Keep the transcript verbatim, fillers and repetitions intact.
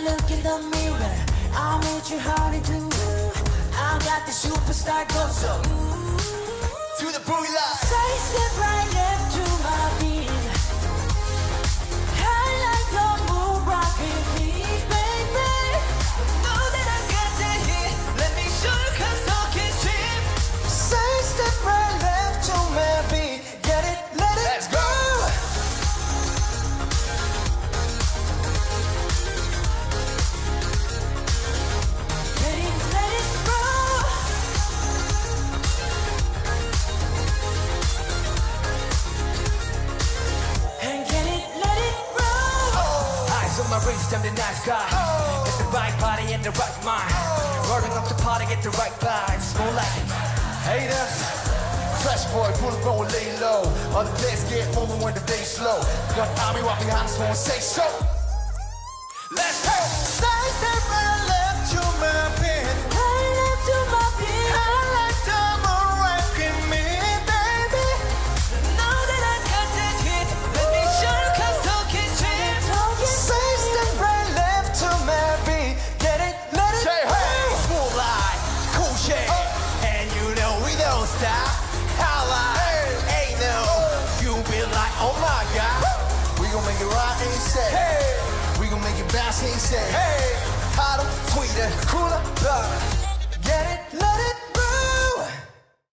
look in the mirror, I'll meet you honeydew. I got the superstar glow, so to the booty line. Side step right left to my beat. I like the moon rocking me, baby. Know that I got that hit. Let me show you 'cause I can trip. Side step right left to my beat. Get it, let it Let's go. My wrist, I'm the nice guy. Oh. Get the right body and the right mind. Oh. Rolling up the party, get the right vibes. More like it. Haters, fresh boy, pull up and lay low. Other players get moving when the day's slow. Got army walk behind us, won't say so. Let's go. Side step right left to my pin. Right left to my pin. I like double rocking me, baby. Know that I got that hit. Let me show you 'cause I can trip. Side step right left to my beat. Get it, let it Say hey, smooth like cool shit. Oh. And you know we don't stop. How like, hey. Ain't no, oh. You be like, oh my God. We gon' make it right, ain't say. Hey. We gon' make it bounce, ain't say. Hey. Hotter, sweeter, cooler, better.